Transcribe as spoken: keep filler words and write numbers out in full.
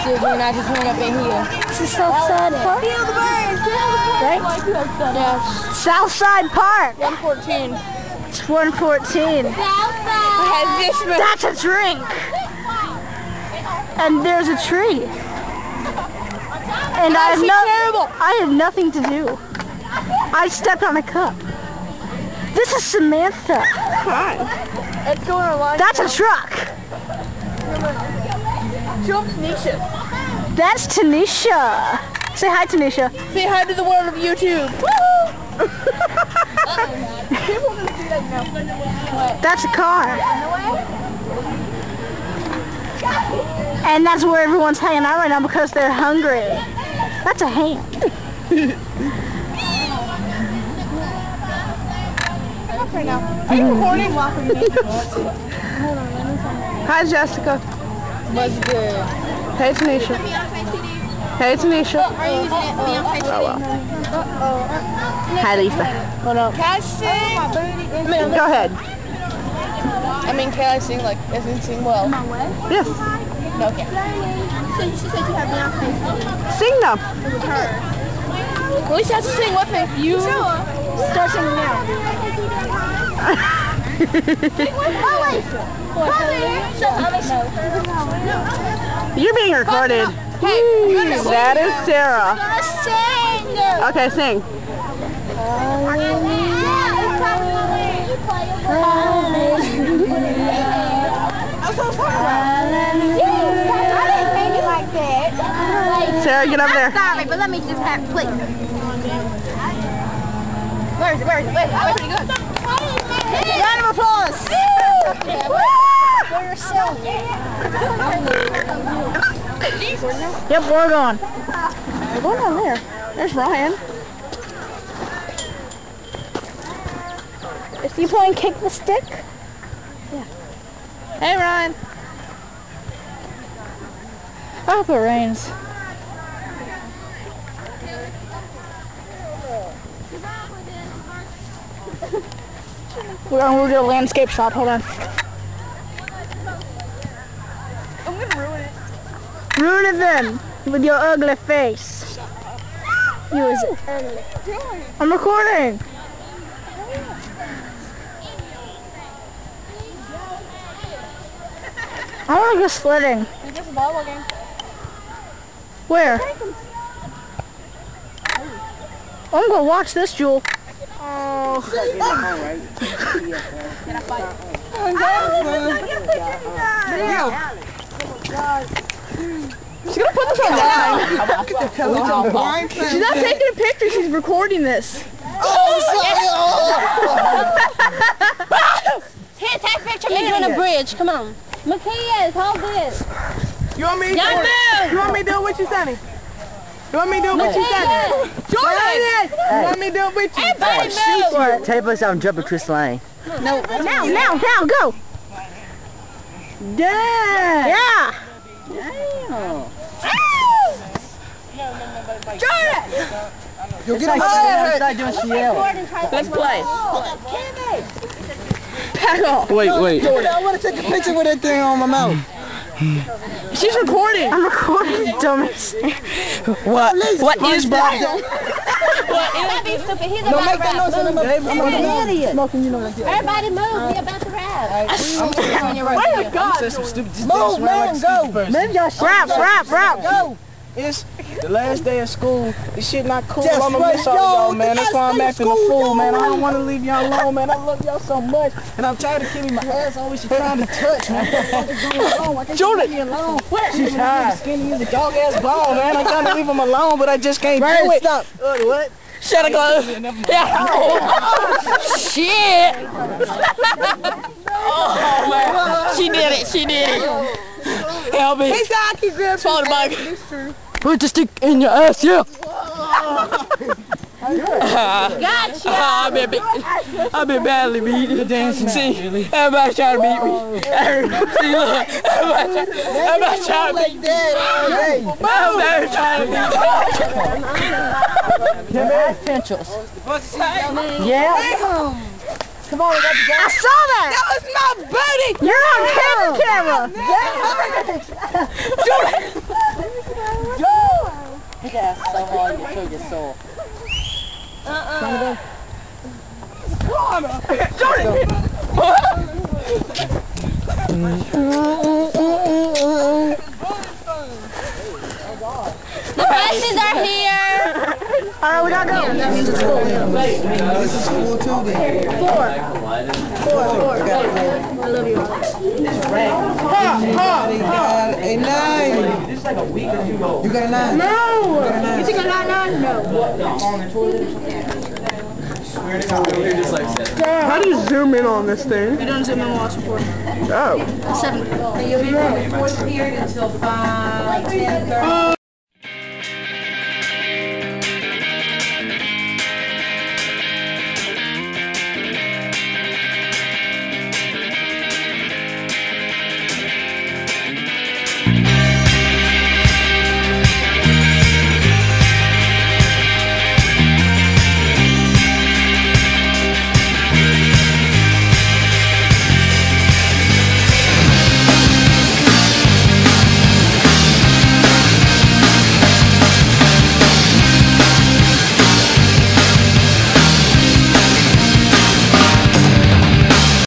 Sydney and I just went up in here. It's the Southside Park. Feel the birds, feel the birds. Right? Yeah. Southside Park. one fourteen. It's one fourteen. I had this one. That's a drink. And there's a tree. And I have no, I had nothing to do. I stepped on a cup. This is Samantha. Hi. It's going along. That's a truck. Show up Tanisha. That's Tanisha. Say hi, Tanisha. Say hi to the world of YouTube. People are gonna see that now. That's a car. And that's where everyone's hanging out right now because they're hungry. That's a hand. Right now. Are you recording? Hi, Jessica. What's good? Hey, Tanisha. Hey, Tanisha. Are you using it? Beyonce Oh, well. Hi, Lisa. What up? Can I sing? Go ahead. I mean, can I sing like, as in sing well? Yes. No, okay. So she said you have Beyonce. Sing them. At least you have to sing with me. You start singing now. You're being recorded. Hey, That is Sarah. sing. Okay, sing. Sarah, get over there. Sorry, but let me just have please. Where is it? Where is it? Where is it? Where's it good? Round of applause. For yourself. Yep, we're going. We're going on there. There's Ryan. Is he playing kick the stick? Yeah. Hey, Ryan. I hope it rains. We're going to do a landscape shot. Hold on. I'm gonna ruin it. Ruin it then with your ugly face. You is ugly. I'm recording. I want to go sledding. Is this a volleyball game? Where? I'm going to watch this, Jewel. Oh. Can I fight? Oh, she's gonna put this online. She's not taking a picture, she's recording this. Oh, Here, take a picture of me doing a bridge. Come on. Makias, hold this. You want me to do Y'all it? move. You want me to do it with you, Sonny? You want me to do it with you, Sonny? Jordan! You want me to do it with you? Everybody move. Tape us out and jump to Chris Lane. No, now, now, now, go. Yeah. Yeah. Jordan! You'll get on my head. Let's play. Back off. Wait, wait. I want to take a picture with that thing on my mouth. She's recording. I'm recording, dummies. What? What is that? Don't be stupid. He's No, about make to that rap. noise in the mouth. I'm Move. an idiot. Smoking, you know what I'm doing. Everybody move. We about to rap. Oh my God. Move, man, go. Move your rap, rap, rap. Go. It's the last day of school. This shit not cool. Just I'm gonna right, miss all yo, y'all, man. the That's why last I'm day of acting a school, fool, yo, man. I man. don't want to leave y'all alone, man. I love y'all so much, and I'm tired of keeping my ass always she trying to touch, man. Jordan, leave me alone. She's high. Skinny is a dog ass ball, man. I'm trying to leave him alone, but I just can't do Right, it. stop. Uh, what? Shut it, go. Yeah. Oh, shit. Oh, man. She did it. She did it. Help me. He's got to keep grabbing. Swallow the bug. Put the stick in your ass, yeah. Gotcha. I've been, I've been badly beaten. See, everybody's trying to beat me. Everybody, see, look, everybody's everybody trying to beat me. Everybody's trying to beat me. Pencils. Yeah. Come on, we got to go. I saw that. That was my buddy. You're on camera, camera. Yeah, so hard you took it sore. Uh-uh. The buses are here. Alright, we gotta go. That means it's full. This is school too then. Four. Four, four. I love you, Alex. I got a nine. You got a nine? No! You think I got nine? No. How do you zoom in on this thing? You don't zoom in while it's recording. Oh. Seven. You'll be in the fourth period until five, ten, thirty.